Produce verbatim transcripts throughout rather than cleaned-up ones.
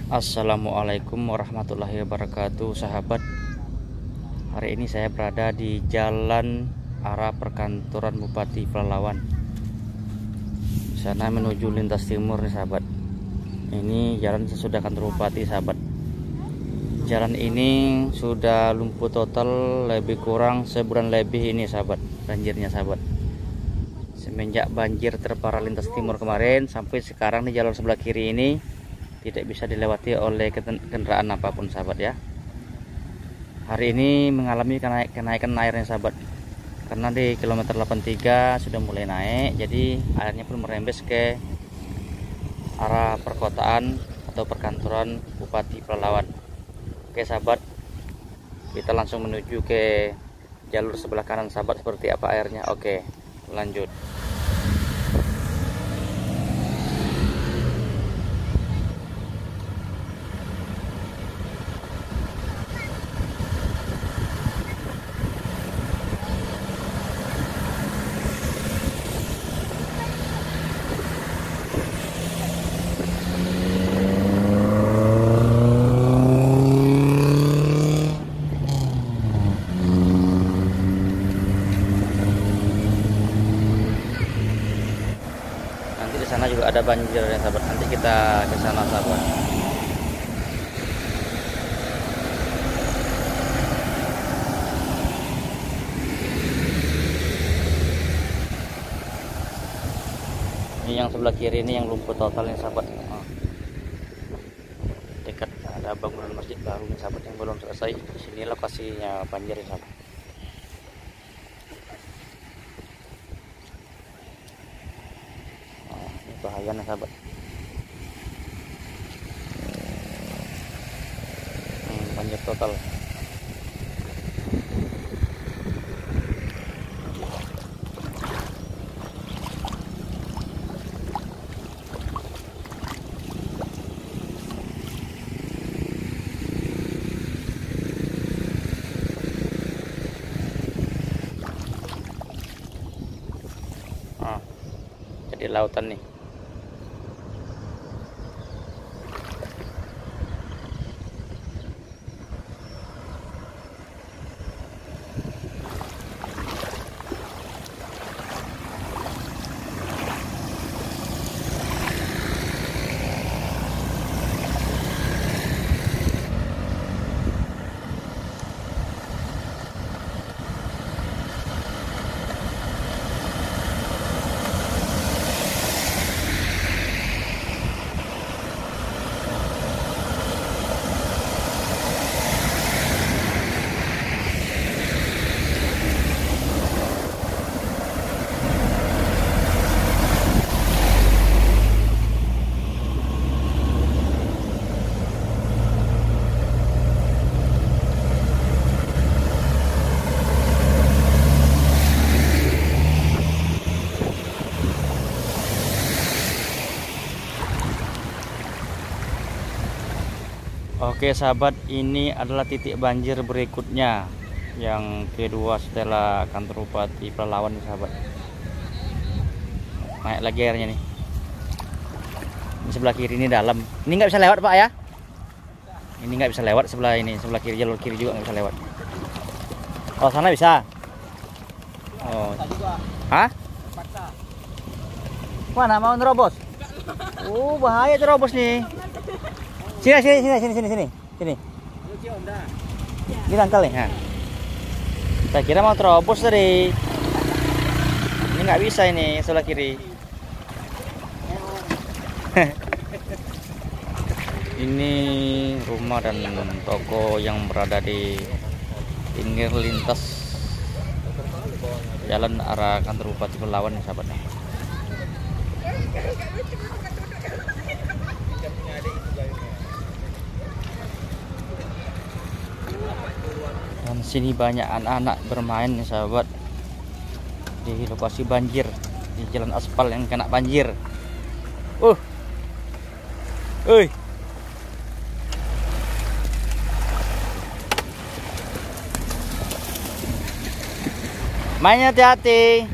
Assalamualaikum warahmatullahi wabarakatuh, sahabat. Hari ini saya berada di jalan arah perkantoran Bupati Pelalawan. Di sana menuju lintas timur nih, sahabat. Ini jalan sesudah kantor Bupati, sahabat. Jalan ini sudah lumpuh total lebih kurang sebulan lebih ini, sahabat. Banjirnya, sahabat. Semenjak banjir terparah lintas timur kemarin sampai sekarang di jalan sebelah kiri ini tidak bisa dilewati oleh kendaraan apapun, sahabat ya. Hari ini mengalami kenaik, kenaikan airnya, sahabat, karena di kilometer delapan puluh tiga sudah mulai naik, jadi airnya pun merembes ke arah perkotaan atau perkantoran Bupati Pelalawan. Oke, sahabat, kita langsung menuju ke jalur sebelah kanan, sahabat. Seperti apa airnya? Oke, lanjut. Sana juga ada banjir ya, sahabat. Nanti kita ke sana, sahabat. Ini yang sebelah kiri ini yang lumpuh totalnya, sahabat. Dekat ada bangunan masjid baru nih, sahabat, yang belum selesai. Di sini lokasinya banjir ya, sahabat. Bahaya nih, sahabat. hmm, banjir total. ah, jadi lautan nih. Oke, sahabat, ini adalah titik banjir berikutnya, yang kedua setelah kantor Bupati Pelalawan, sahabat. Naik lagi airnya nih. Ini sebelah kiri ini dalam. Ini nggak bisa lewat, Pak ya? Ini nggak bisa lewat sebelah ini, sebelah kiri, jalur kiri juga nggak bisa lewat. Oh, sana bisa. Oh, hah? Mana mau nerobos? Oh, bahaya terobos nih. Sini, sini, sini, sini, sini, sini, sini. Ini tangkal nih. Nah. Saya kira mau terobos tadi. Ini nggak bisa ini sebelah kiri. Ini rumah dan toko yang berada di pinggir lintas jalan arah kantor Bupati Pelalawan, sahabat. Dan sini banyak anak-anak bermain nih, sahabat, di lokasi banjir, di jalan aspal yang kena banjir. Uh, Uy. Mainnya hati-hati.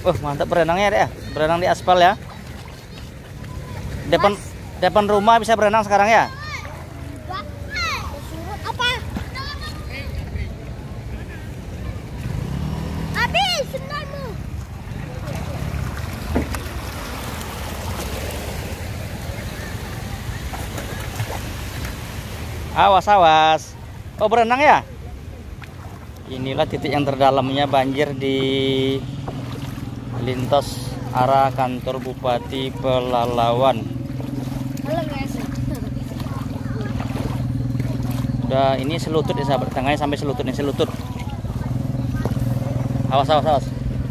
Oh, mantap berenangnya deh ya. Berenang di aspal ya. Depan depan rumah bisa berenang sekarang ya. Apa? Habis sendalmu. Awas awas. Oh, berenang ya. Inilah titik yang terdalamnya banjir di lintas arah kantor Bupati Pelalawan. Udah ini selutut ya sahabat, tengahnya sampai selutut nih, selutut. Awas awas awas.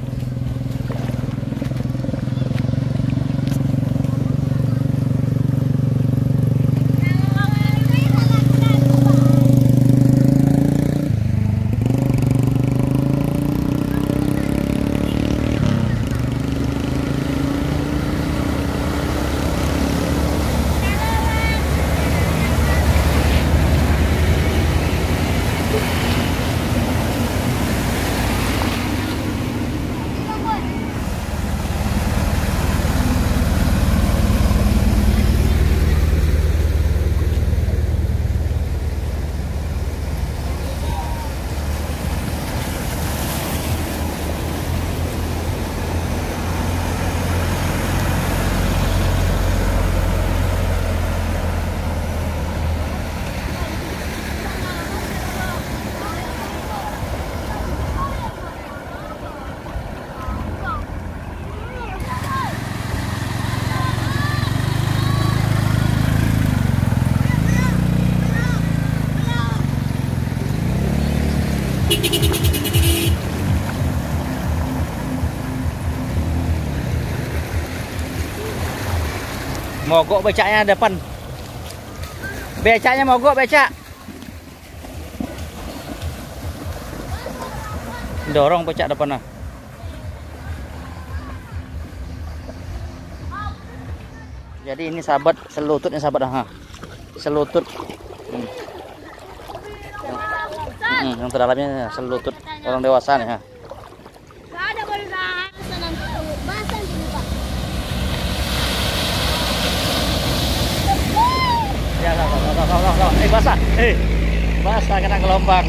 Mogok becaknya depan. Becaknya mogok becak. Dorong becak depan nah. Jadi ini sahabat selututnya sahabat ha. Selutut. Hmm. Hmm, yang terdalamnya selutut orang dewasa nih ha. Ya, lah, lah, lah, lah, lah. Eh, basah. Eh, basah kena gelombang.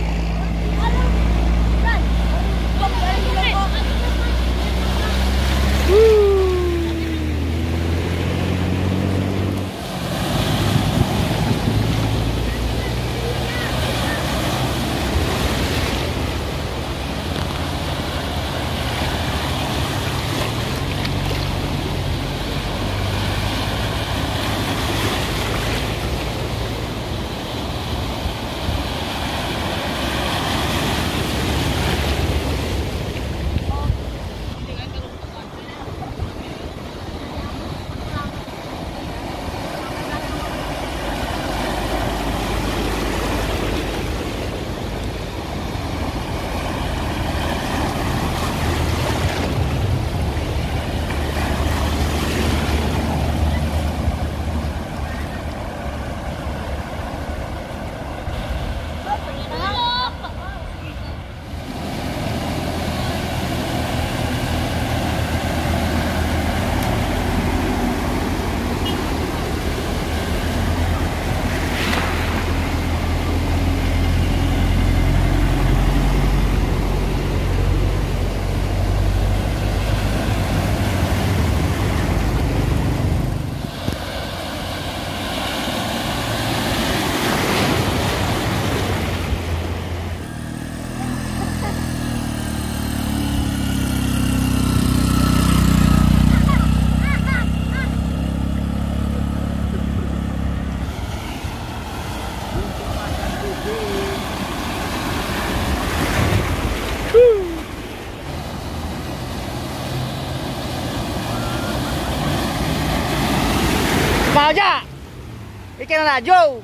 Mau aja. Ikan lajo.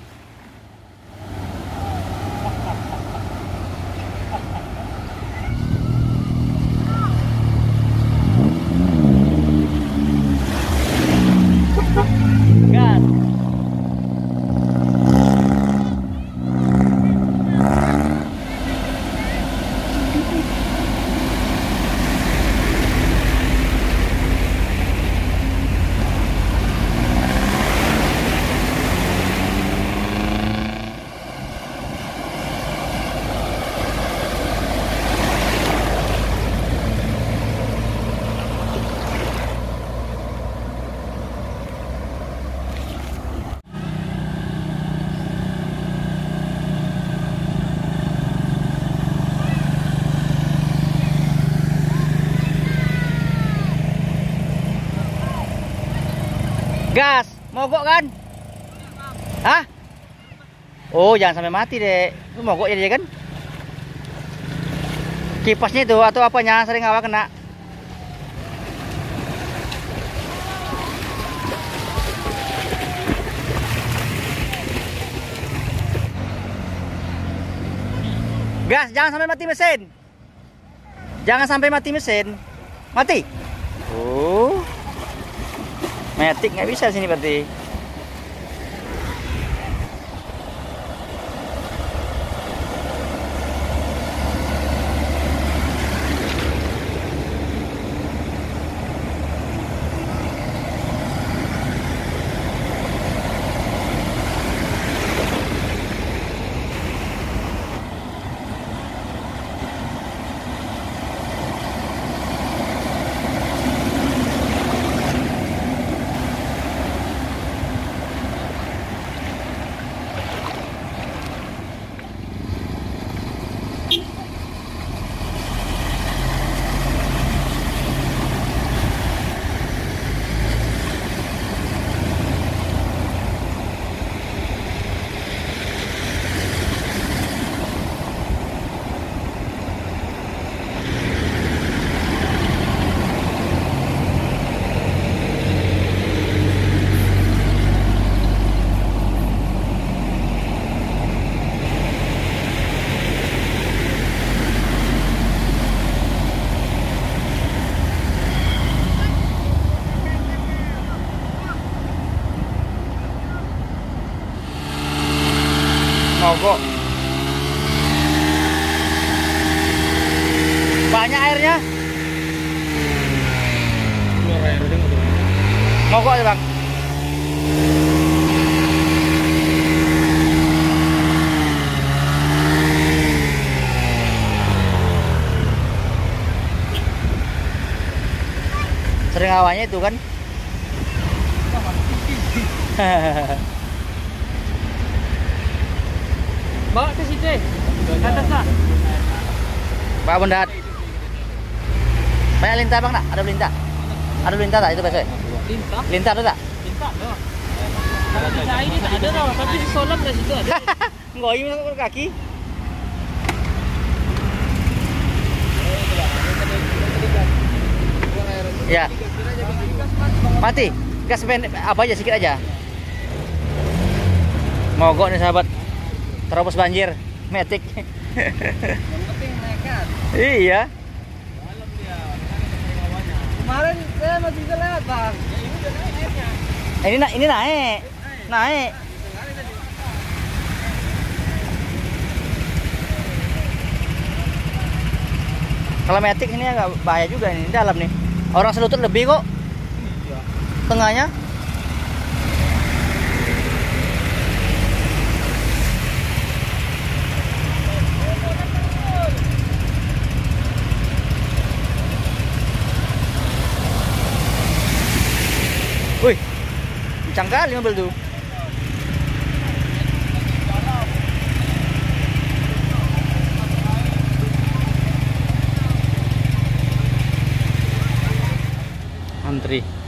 Gas. Gas, mogok kan? Hah? Oh, jangan sampai mati deh. Itu mogok ya dia kan? Kipasnya itu atau apanya sering awak kena? Gas, jangan sampai mati mesin. Jangan sampai mati mesin. Mati. Oh. Matic nggak bisa sini berarti. Mogok. Banyak airnya. Mogok ya bang. Sering awalnya itu kan. Bawa ke situ, atas lah. Pak Bondat. Banyak lintah bang nak? Ada lintah? Ada lintah tak itu biasa? Lintah? Lintah ada tak? Lintah ada. Kalau kita ini tak ada tau, tapi di solam dari situ ada. Ngoyi masuk ke kaki. Ya. Mati. Gas apa aja sedikit aja. Mogok nih sahabat. Terobos banjir, Matic. Iya. Kemarin saya masih bisa lewat bang. Ini na ini naik, naik. Kalau Matic ini agak bahaya juga ini, dalam nih. Orang selutut lebih kok. Tengahnya. Wih, kencang kali mobil tuh. Antri.